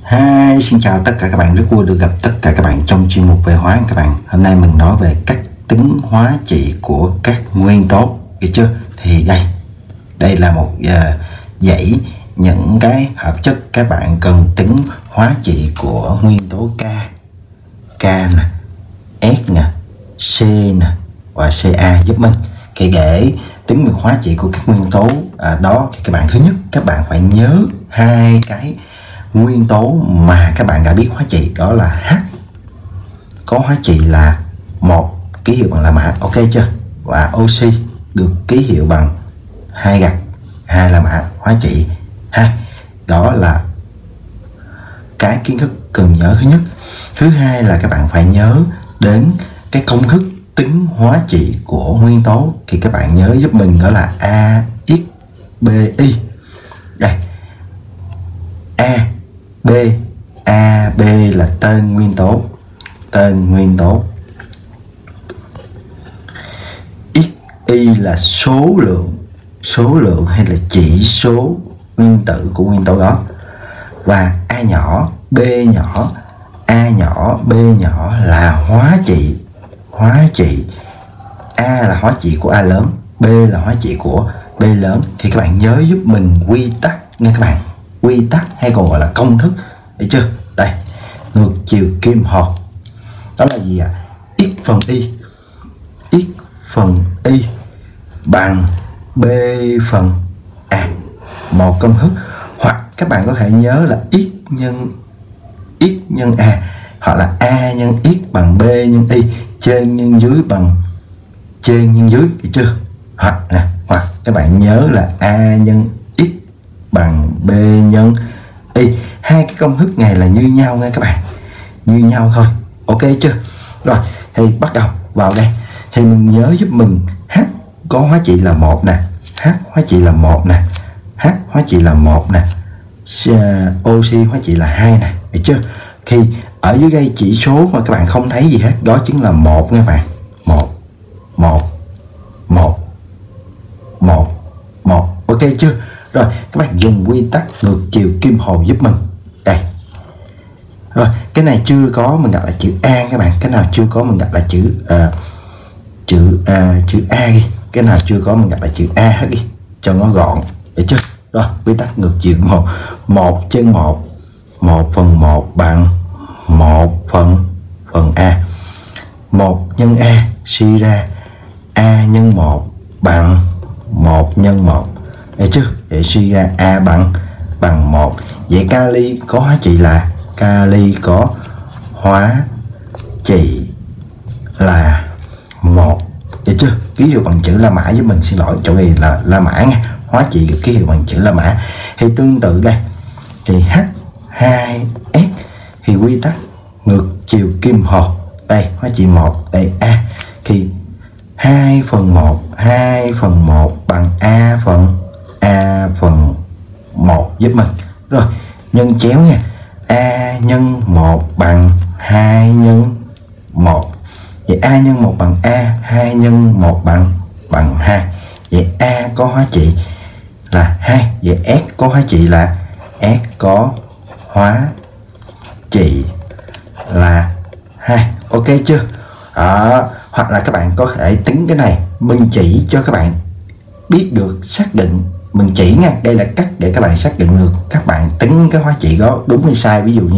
Hi, xin chào tất cả các bạn, rất vui được gặp tất cả các bạn trong chuyên mục về hóa các bạn. Hôm nay mình nói về cách tính hóa trị của các nguyên tố, được chưa? Thì đây là một dãy những cái hợp chất các bạn cần tính hóa trị của nguyên tố K nè, S nè, C nè và Ca giúp mình. Thì để tính được hóa trị của các nguyên tố đó thì các bạn thứ nhất các bạn phải nhớ hai cái nguyên tố mà các bạn đã biết hóa trị, đó là H có hóa trị là một ký hiệu bằng la mã, ok chưa, và oxy được ký hiệu bằng hai gạch hai la mã hóa trị ha. Đó là cái kiến thức cần nhớ thứ nhất. Thứ hai là các bạn phải nhớ đến cái công thức tính hóa trị của nguyên tố, thì các bạn nhớ giúp mình đó là AXBI. Đây, AB là tên nguyên tố, XY là số lượng hay là chỉ số nguyên tử của nguyên tố đó, và A nhỏ, B nhỏ, A nhỏ, B nhỏ là hóa trị. A là hóa trị của A lớn, B là hóa trị của B lớn. Thì các bạn nhớ giúp mình quy tắc nha các bạn, quy tắc hay còn gọi là công thức, được chưa? Đây, ngược chiều kim hồ đó là gì ạ? X phần Y bằng B phần A, một công thức. Hoặc các bạn có thể nhớ là X nhân A, hoặc là A nhân X bằng B nhân Y, trên nhân dưới bằng trên nhân dưới, được chưa? Hoặc các bạn nhớ là A nhân X bằng B nhân Y. Hai cái công thức này là như nhau nha các bạn, như nhau thôi, ok chưa? Rồi thì bắt đầu vào đây, thì mình nhớ giúp mình H có hóa trị là một nè, H hóa trị là một nè, H hóa trị là một nè, oxy hóa trị là hai nè, được chưa? Thì ở dưới đây chỉ số mà các bạn không thấy gì hết, đó chính là một nha các bạn, một, ok chưa? Rồi các bạn dùng quy tắc ngược chiều kim hồ giúp mình. Đây, rồi cái này chưa có mình đặt là chữ A các bạn, cái nào chưa có mình đặt là chữ A đi, cái nào chưa có mình đặt là chữ A hết đi cho nó gọn, được chưa? Rồi quy tắc ngược chiều kim hồ, 1 trên 1, 1 phần 1 bằng 1 phần A, 1 nhân A suy ra A nhân 1 bằng 1 nhân 1, được chưa? Để suy ra A bằng 1. Vậy kali có hóa trị là một, được chưa? Ký hiệu bằng chữ La Mã với mình, xin lỗi chỗ này là La Mã nha, hóa trị được ký hiệu bằng chữ La Mã. Thì tương tự đây, thì H2S thì quy tắc ngược chiều kim hồ, đây hóa trị 1, đây A, thì 2 phần 1 bằng A phần 1 giúp mình. Rồi nhân chéo nha, A nhân 1 bằng 2 nhân 1. Vậy A nhân 1 bằng A, 2 nhân 1 bằng 2. Vậy A có hóa trị là 2. Vậy S có hóa trị là là 2. Ok chưa? Hoặc là các bạn có thể tính cái này, mình chỉ cho các bạn biết được, xác định, mình chỉ nha, đây là cách để các bạn xác định được các bạn tính cái hóa trị đó đúng hay sai. Ví dụ như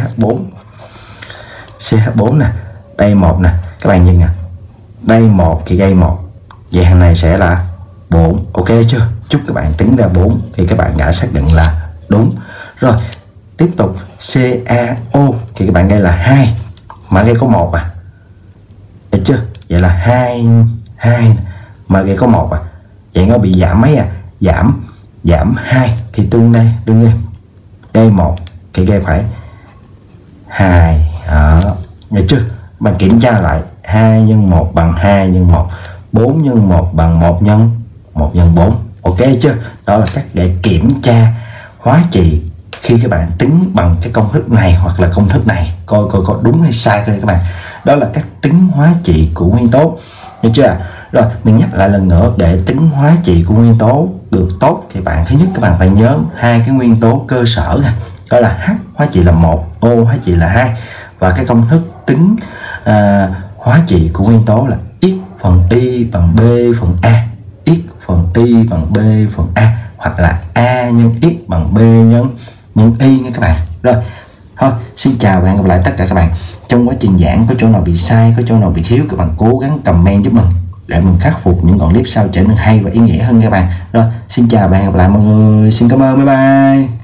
CH4 nè, đây 1 nè, các bạn nhìn nè, đây 1 thì đây 1, vậy hàng này sẽ là 4, ok chưa? Chúc các bạn tính ra 4 thì các bạn đã xác định là đúng. Rồi tiếp tục CaO thì các bạn đây là 2 mà đây có 1 được chưa? Vậy là 2 mà đây có 1 vậy nó bị giảm mấy giảm 2 thì tương đây đây 1 thì đây phải 2 được chưa? Bạn kiểm tra lại 2 nhân 1 bằng 2 nhân 1, 4 nhân 1 bằng 1 nhân 4, ok chưa? Đó là cách để kiểm tra hóa trị khi các bạn tính bằng cái công thức này hoặc là công thức này, coi có đúng hay sai thôi các bạn. Đó là cách tính hóa trị của nguyên tố, được chưa? Rồi mình nhắc lại lần nữa, để tính hóa trị của nguyên tố được tốt thì bạn thứ nhất các bạn phải nhớ hai cái nguyên tố cơ sở, đó là H hóa trị là 1, O hóa trị là 2. Và cái công thức tính hóa trị của nguyên tố là x phần y bằng b phần a, x phần y bằng b phần a, hoặc là a nhân x bằng b nhân y nha các bạn. Rồi thôi, xin chào và hẹn gặp lại tất cả các bạn. Trong quá trình giảng có chỗ nào bị sai, có chỗ nào bị thiếu, các bạn cố gắng comment giúp mình để mình khắc phục những đoạn clip sau trở nên hay và ý nghĩa hơn các bạn. Rồi xin chào và hẹn gặp lại mọi người, xin cảm ơn, bye bye.